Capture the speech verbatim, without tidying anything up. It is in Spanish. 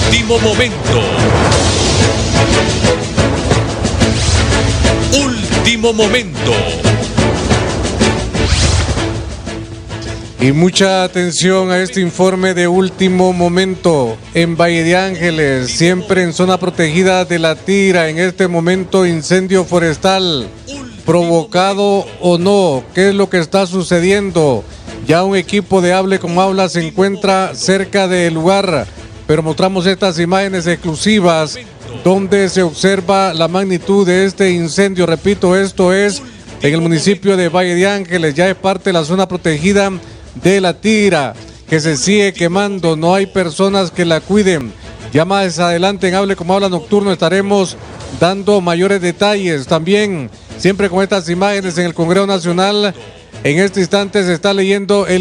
Último momento. Último momento. Y mucha atención a este informe de último momento. En Valle de Ángeles, siempre en zona protegida de La Tira, en este momento incendio forestal, provocado o no. ¿Qué es lo que está sucediendo? Ya un equipo de Hable como Habla se encuentra cerca del lugar, pero mostramos estas imágenes exclusivas donde se observa la magnitud de este incendio. Repito, esto es en el municipio de Valle de Ángeles, ya es parte de la zona protegida de La Tira, que se sigue quemando, no hay personas que la cuiden. Ya más adelante en Hable como Habla Nocturno estaremos dando mayores detalles. También, siempre con estas imágenes en el Congreso Nacional, en este instante se está leyendo el